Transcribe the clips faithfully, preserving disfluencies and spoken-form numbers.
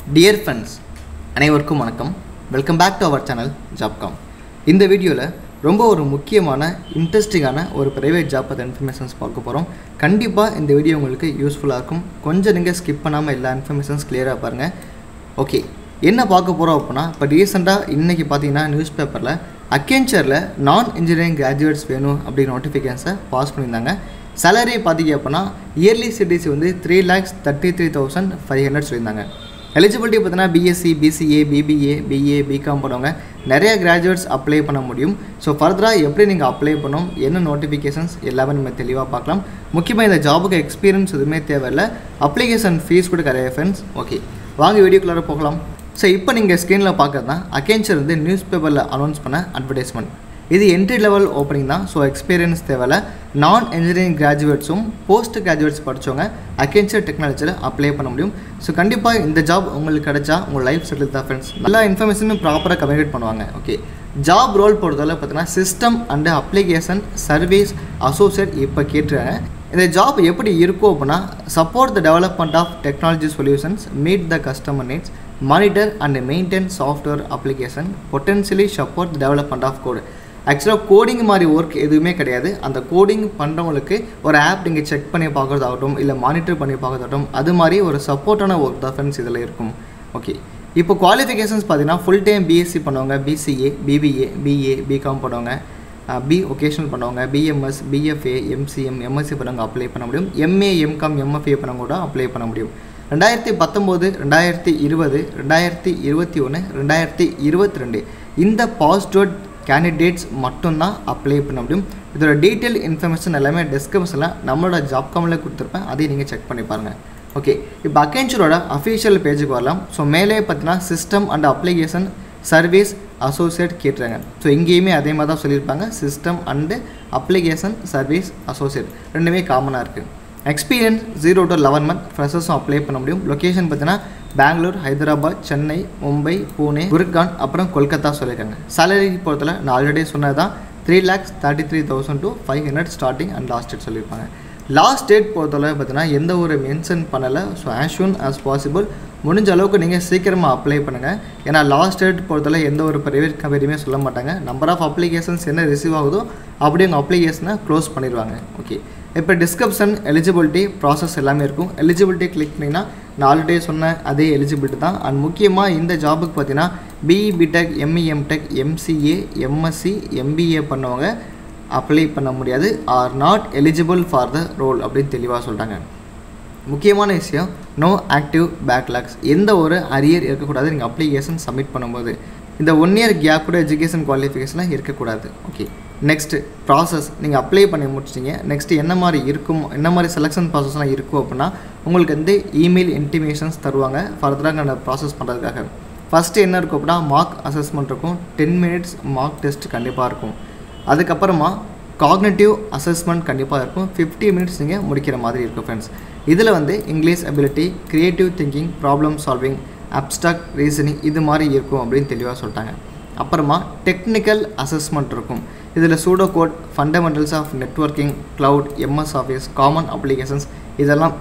Dear friends, அனைவருக்கும் வணக்கம். Welcome back to our channel Jobcom. இந்த வீடியோவில் ரொம்ப ஒரு முக்கியமான இன்ட்ரெஸ்டிங்கான ஒரு ப்ரைவேட் ஜாப் பற்றி இன்ஃபர்மேஷன்ஸ் பார்க்க போகிறோம். கண்டிப்பாக இந்த வீடியோ உங்களுக்கு யூஸ்ஃபுல்லாக இருக்கும். கொஞ்சம் நீங்கள் ஸ்கிப் பண்ணாமல் எல்லா இன்ஃபர்மேஷன்ஸ் கிளியராக பாருங்கள். ஓகே, என்ன பார்க்க போகிறோம் அப்படின்னா, இப்போ ரீசெண்டாக இன்றைக்கி பார்த்தீங்கன்னா நியூஸ் பேப்பரில் அக்கென்ச்சரில் நான் இன்ஜினியரிங் கிராஜுவேட்ஸ் வேணும் அப்படிங்கிற நோட்டிஃபிகேஷன்ஸை பாஸ் பண்ணியிருந்தாங்க. சேலரி பார்த்தீங்க அப்படின்னா இயர்லி சிட்டிசி வந்து three lakhs thirty three thousand five hundred சொல்லியிருந்தாங்க. எலிஜிபிலிட்டி பார்த்தீங்கன்னா BSc, BCA, BBA, BA, BCom பண்ணுவாங்க. நிறைய கிராஜுவேட்ஸ் அப்ளை பண்ண முடியும். ஸோ ஃபர்தராக எப்படி நீங்கள் அப்ளை பண்ணணும், என்ன நோட்டிஃபிகேஷன்ஸ் எல்லாமே நம்ம தெளிவாக பார்க்கலாம். முக்கியமாக இந்த ஜாபுக்கு எக்ஸ்பீரியன்ஸ் எதுவுமே தேவையில்லை. அப்ளிகேஷன் ஃபீஸ் கூட கிடையாது ஃப்ரெண்ட்ஸ். ஓகே, வாங்க வீடியோக்குள்ளார போகலாம். ஸோ இப்போ நீங்கள் ஸ்க்ரீனில் பார்க்குறது தான் அக்கென்ச்சர் வந்து நியூஸ் பேப்பரில் அனௌன்ஸ் பண்ண அட்வர்டைஸ்மெண்ட். இது என்ட்ரி லெவல் ஓப்பனிங் தான். ஸோ எக்ஸ்பீரியன்ஸ் தேவையில்லை. நான் இன்ஜினியரிங் கிராஜுவேட்ஸும் போஸ்ட் கிராஜுவேட்ஸ் படித்தவங்க அக்கென்ச்சர் டெக்னாலஜியில் அப்ளை பண்ண முடியும். ஸோ கண்டிப்பாக இந்த ஜாப் உங்களுக்கு கிடைச்சா உங்கள் லைஃப் செட்டில் தான் ஃப்ரெண்ட்ஸ். எல்லா இன்ஃபர்மேஷனும் ப்ராப்பராக கம்யூனிகேட் பண்ணுவாங்க. ஓகே, ஜாப் ரோல் பொறுத்தவரை பார்த்தீங்கன்னா system and application service associate இப்போ கேட்டுருக்காங்க. இந்த ஜாப் எப்படி இருக்கும் அப்படின்னா, support the development of technology solutions, meet the customer needs, monitor and maintain software application, potentially support the development of code. ஆக்சுவலாக கோடிங் மாதிரி ஒர்க் எதுவுமே கிடையாது. அந்த கோடிங் பண்ணுறவங்களுக்கு ஒரு ஆப் நீங்கள் செக் பண்ணி பார்க்குறதாகட்டும், இல்லை மானிட்டர் பண்ணி பார்க்குறதாகட்டும், அது மாதிரி ஒரு சப்போர்ட்டான ஒர்க் தான் ஃப்ரெண்ட்ஸ் இதில் இருக்கும். ஓகே, இப்போ குவாலிஃபிகேஷன்ஸ் பார்த்தீங்கன்னா ஃபுல் டைம் பிஎஸ்சி பண்ணுவாங்க, பிசிஏ, பிபிஏ, பிஏ, பிகாம் பண்ணுவாங்க, பி ஒகேஷனல் பண்ணுவாங்க, பிஎம்எஸ், பிஎஃப்ஏ, எம்சிஎம், எம்எஸ்சி பண்ணவங்க அப்ளை பண்ண முடியும். எம்ஏ, எம்காம், எம்எஃப்ஏ பண்ணவங்க கூட அப்ளை பண்ண முடியும். ரெண்டாயிரத்தி பத்தொம்போது, ரெண்டாயிரத்தி இருபது, ரெண்டாயிரத்தி இருபத்தி ஒன்று, ரெண்டாயிரத்தி இருபத்தி ரெண்டு இந்த பாஸ்டோட் கேண்டிடேட்ஸ் மட்டும்தான் அப்ளை பண்ண முடியும். இதோட டீட்டெயில் இன்ஃபர்மேஷன் எல்லாமே டிஸ்கிரிப்ஷனில் நம்மளோட ஜாப் காமில் கொடுத்துருப்பேன், அதையும் நீங்கள் செக் பண்ணி பாருங்கள். ஓகே, இப்போ அக்கென்ச்சரோட அஃபிஷியல் பேஜுக்கு வரலாம். ஸோ மேலே பார்த்தீங்கன்னா system and application service associate கேட்டுறாங்க. ஸோ இங்கேயுமே அதே மாதிரி தான் சொல்லியிருப்பாங்க. System and application service associate ரெண்டுமே காமனாக இருக்குது. Experience zero to eleven month ஃப்ரெஷர்ஸும் அப்ளை பண்ண முடியும். லொக்கேஷன் பார்த்தீங்கன்னா பெங்களூர், ஹைதராபாத், சென்னை, மும்பை, பூனே, குர்கான், அப்புறம் கொல்கத்தா சொல்லியிருக்காங்க. சேலரி பொறுத்தல நான் ஆல்ரெடி சொன்னது தான் three lakhs thirty three thousand to five hundred starting and last date சொல்லியிருப்பாங்க. லாஸ்ட் டேட் பொறுத்தளவு பார்த்தீங்கன்னா எந்த ஒரு மென்ஷன் பண்ணலை. So as soon as possible முடிஞ்ச அளவுக்கு நீங்கள் சீக்கிரமாக அப்ளை பண்ணுங்கள். ஏன்னா லாஸ்ட் டேட் பொறுத்தவரை எந்த ஒரு ப்ரைவேட் கம்பெனியுமே சொல்ல மாட்டாங்க. நம்பர் ஆஃப் அப்ளிகேஷன்ஸ் என்ன ரிசீவ் ஆகுதோ அப்படியே உங்கள் அப்ளிகேஷனை க்ளோஸ் பண்ணிடுவாங்க. ஓகே, இப்போ டிஸ்கிரிப்ஷன் எலிஜிபிலிட்டி ப்ராசஸ் எல்லாமே இருக்கும். எலிஜிபிலிட்டி கிளிக் பண்ணிங்கன்னா நான் ஆல்ரெடி சொன்ன அதே எலிஜிபிலிட்டி தான். அண்ட் முக்கியமாக இந்த ஜாபுக்கு பார்த்தீங்கன்னா BE, BTech, ME, MTech, MCA, MSc, MBA பண்ணவங்க அப்ளை பண்ண முடியாது. Are not eligible for the role அப்படின்னு தெளிவாக சொல்கிறாங்க. முக்கியமான விஷயம், நோ ஆக்டிவ் பேக்லாக்ஸ், எந்த ஒரு அரியர் இருக்கக்கூடாது நீங்கள் அப்ளிகேஷன் சப்மிட் பண்ணும்போது. இந்த ஒன் இயர் கேப் கூட எஜுகேஷன் குவாலிஃபிகேஷனாக இருக்கக்கூடாது. ஓகே, நெக்ஸ்ட்டு ப்ராசஸ் நீங்கள் அப்ளை பண்ணி முடிச்சிட்டிங்க. நெக்ஸ்ட்டு என்ன மாதிரி இருக்கும், என்ன மாதிரி செலெக்ஷன் ப்ராசஸ்லாம் இருக்கும் அப்படின்னா, உங்களுக்கு வந்து இமெயில் இன்டிமேஷன்ஸ் தருவாங்க ஃபர்தராக அந்த ப்ராசஸ் பண்ணுறதுக்காக. ஃபஸ்ட்டு என்ன இருக்கும் அப்படின்னா மார்க் அசஸ்மெண்ட் இருக்கும். டென் மினிட்ஸ் மார்க் டெஸ்ட் கண்டிப்பாக இருக்கும். அதுக்கப்புறமா காக்னேட்டிவ் அசஸ்மெண்ட் கண்டிப்பாக இருக்கும். ஃபிஃப்டி மினிட்ஸ் நீங்கள் முடிக்கிற மாதிரி இருக்கும் ஃப்ரெண்ட்ஸ். இதில் வந்து English ability, creative thinking, problem solving, abstract reasoning இது மாதிரி இருக்கும் அப்படின்னு தெளிவாக சொல்லிட்டாங்க. அப்புறமா டெக்னிக்கல் அசஸ்மெண்ட் இருக்கும். இதில் pseudo code, fundamentals of networking, cloud, MS Office, common applications இதெல்லாம்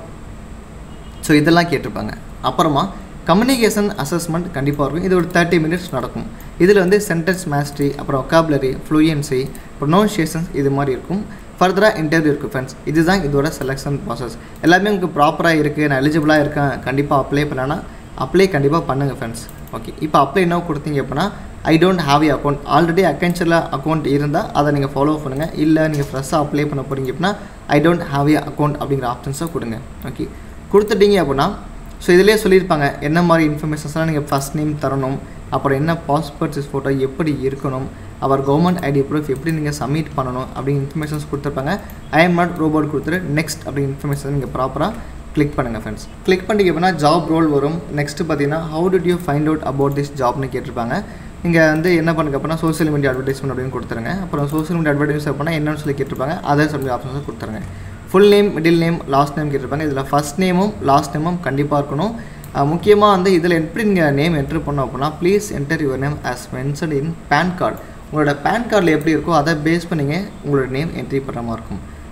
ஸோ இதெல்லாம் கேட்டிருப்பாங்க. அப்புறமா கம்யூனிகேஷன் அசஸ்மெண்ட் கண்டிப்பாக இருக்கும். இது ஒரு தேர்ட்டி மினிட்ஸ் நடக்கும். இதில் வந்து சென்டென்ஸ் மாஸ்ட்ரி, அப்புறம் ஒக்காபுலரி, ஃப்ளூயன்சி, ப்ரொனவுன்சியேஷன்ஸ் இது மாதிரி இருக்கும். ஃபர்தராக இன்டர்வியூ இருக்குது ஃப்ரெண்ட்ஸ். இதுதான் இதோட செலெக்ஷன் ப்ராசஸ். எல்லாமே உங்களுக்கு ப்ராப்பராக இருக்குது, நான் எலிஜிபிளாக இருக்கேன், கண்டிப்பாக அப்ளை பண்ணேன்னா அப்ளை கண்டிப்பாக பண்ணுங்கள் ஃப்ரெண்ட்ஸ். ஓகே, இப்போ அப்ளை என்ன கொடுத்தீங்க அப்படின்னா, I don't have a account, already அக்கென்ச்சரில் அக்கௌண்ட் இருந்தால் அதை நீங்கள் ஃபாலோ பண்ணுங்கள். இல்லை நீங்கள் ஃப்ரெஷ்ஷாக அப்ளை பண்ண போகிறீங்க அப்படின்னா I don't have a account அப்படிங்கிற ஆப்ஷன்ஸை கொடுங்க. ஓகே, கொடுத்துட்டீங்க அப்படின்னா ஸோ இதிலே சொல்லியிருப்பாங்க என்ன மாதிரி இன்ஃபர்மேஷன்ஸ்லாம் நீங்கள் ஃபஸ்ட் நேம் தரணும், அப்புறம் என்ன பாஸ்போர்ட் சைஸ் ஃபோட்டோ எப்படி இருக்கணும், அவர் கவர்மெண்ட் ஐடி ப்ரூஃப் எப்படி நீங்கள் சப்மிட் பண்ணணும் அப்படிங்கிற இன்ஃபர்மேஷன்ஸ் கொடுத்துருப்பாங்க. ஐ எம் நாட் ரோபோட் கொடுத்துட்டு நெக்ஸ்ட் அப்படிங்கிற இன்ஃபர்மேஷன் நீங்கள் ப்ராப்பராக கிளிக் பண்ணுங்கள் ஃப்ரெண்ட்ஸ். கிளிக் பண்ணிங்க அப்படின்னா ஜாப் ரோல் வரும். நெக்ஸ்ட்டு பார்த்தீங்கன்னா how did you find out about this ஜாப்னு கேட்டிருப்பாங்க. நீங்கள் வந்து என்ன பண்ணுங்க அப்படின்னா சோஷியல் மீடியா அட்வர்டைஸ்மெண்ட் அப்படின்னு கொடுத்துருங்க. அப்புறம் சோஷியல் மீடியா அட்வர்டைஸ் அப்படின்னா என்னென்னு சொல்லி கேட்டிருப்பாங்க, அதர் சப்ஜெக்ட் ஆப்ஷன்ஸை கொடுத்துருங்க. Full name, middle name, last name கேட்டிருப்பாங்க. இதில் ஃபஸ்ட் நேமும் லாஸ்ட் நேமும் கண்டிப்பாக இருக்கணும். முக்கியமாக வந்து இதில் எப்படி நீங்கள் நேம் என்ட்ரு பண்ணோம் அப்படின்னா, please enter your name as mentioned in PAN card. உங்களோட பேன் கார்டில் எப்படி இருக்கோ அதை பேஸ் பண்ணிங்க உங்களோட நேம் என்ட்ரி பண்ணுற மாதிரி இருக்கும்.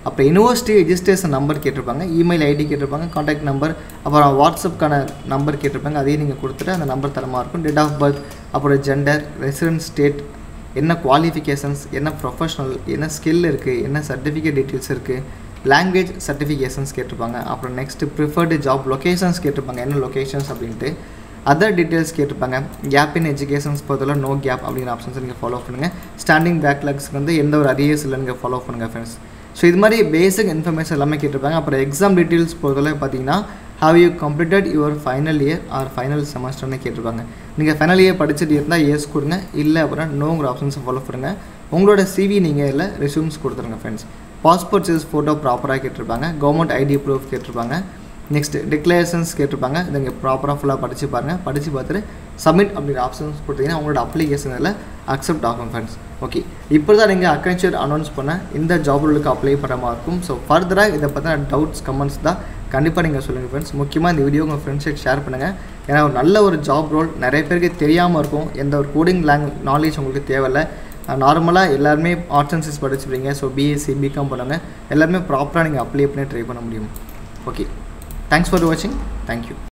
அப்புறம் யூனிவர்சிட்டி ரெஜிஸ்ட்ரேஷன் நம்பர் கேட்டிருப்பாங்க, இமெயில் ஐடி கேட்டிருப்பாங்க, காண்டாக்ட் நம்பர், அப்புறம் வாட்ஸ்அப்க்கான நம்பர் கேட்டிருப்பாங்க. அதையும் நீங்கள் கொடுத்துட்டு அந்த நம்பர் தரமாக இருக்கும். டேட் ஆஃப் பர்த், அப்புறம் ஜெண்டர், ரெசிடென்ஸ் ஸ்டேட், என்ன குவாலிஃபிகேஷன்ஸ், என்ன ப்ரொஃபஷனல், என்ன ஸ்கில் இருக்குது, என்ன சர்டிஃபிகேட் டீட்டெயில்ஸ் இருக்குது, லாங்குவேஜ் சர்டிஃபிகேஷன்ஸ் கேட்டிருப்பாங்க. அப்புறம் நெக்ஸ்ட்டு ப்ரிஃபர்டு ஜாப் லொக்கேஷன்ஸ் கேட்டிருப்பாங்க, என்ன லொக்கேஷன்ஸ் அப்படின்ட்டு. அதர் டீட்டெயில்ஸ் கேட்டிருப்பாங்க. கேப் இன் எஜுகேஷன்ஸ் பொறுத்தவரை நோ கேப் அப்படிங்கிற ஆப்ஷன்ஸ் நீங்கள் ஃபாலோ பண்ணுங்கள். ஸ்டாண்டிங் பேக்லாக்ஸ்க்கு வந்து எந்த ஒரு அரியர்ஸ் இல்லை நீங்கள் ஃபாலோ பண்ணுங்கள் ஃப்ரெண்ட்ஸ். ஸோ இது மாதிரி பேசிக் இன்ஃபர்மேஷன் எல்லாமே கேட்டிருப்பாங்க. அப்புறம் எக்ஸாம் டீட்டெயில்ஸ் பொறுத்தவரை பார்த்தீங்கன்னா how you completed your final year or final செமஸ்டர்னு கேட்டிருப்பாங்க. நீங்கள் ஃபைனல் இயர் படிச்சுட்டு இருந்தால் எஸ் கொடுங்க, இல்லை அப்படின்னா நோங்கிற ஆப்ஷன்ஸை ஃபாலோ பண்ணுங்கள். உங்களோட சிவி நீங்கள் இல்லை ரெஸ்யூம்ஸ் கொடுத்துருங்க ஃப்ரெண்ட்ஸ். பாஸ்போர்ட் சைஸ் ஃபோட்டோ ப்ராப்பராக கேட்டிருப்பாங்க. கவர்மெண்ட் ஐடி ப்ரூஃப் கேட்டிருப்பாங்க. நெக்ஸ்ட் டிக்ளரேஷன்ஸ் கேட்டிருப்பாங்க. இதை நீங்கள் ப்ராப்பராக ஃபுல்லாக படித்து பாருங்கள். படித்து பார்த்துட்டு சப்மிட் அப்படிங்கிற ஆப்ஷன்ஸ் கொடுத்தீங்கன்னா உங்களோட அப்ளிகேஷனில் அக்செப்ட் ஆகும் ஃப்ரெண்ட்ஸ். ஓகே, இப்போ தான் நீங்கள் அக்ரிகல்ச்சர் அனௌன்ஸ் பண்ண இந்த ஜாப் ரோலுக்கு அப்ளை பண்ணுற மாதிரி இருக்கும். ஸோ ஃபர்தராக இதை பற்றின டவுட்ஸ் கமெண்ட்ஸ் தான் கண்டிப்பாக நீங்கள் சொல்லுங்கள் ஃப்ரெண்ட்ஸ். முக்கியமாக இந்த வீடியோ உங்கள் ஃப்ரெண்ட்ஸுக்கு ஷேர் பண்ணுங்கள். ஏன்னா ஒரு நல்ல ஒரு ஜாப் ரோல் நிறைய பேருக்கு தெரியாமல் இருக்கும். எந்த ஒரு கோடிங் லாங்குவேஜ் நாலேஜ் உங்களுக்கு தேவையில்லை. நார்மலாக எல்லாருமே ஆர்ட்ஸ் அண்ட் சயின்ஸ் படிச்சுருப்பீங்க. ஸோ பிஎஸ்சி பிகாம் பண்ணுங்கள், எல்லாருமே ப்ராப்பராக நீங்கள் அப்ளை பண்ணி ட்ரை பண்ண முடியும். ஓகே, தேங்க்ஸ் ஃபார் வாட்சிங். தேங்க்யூ.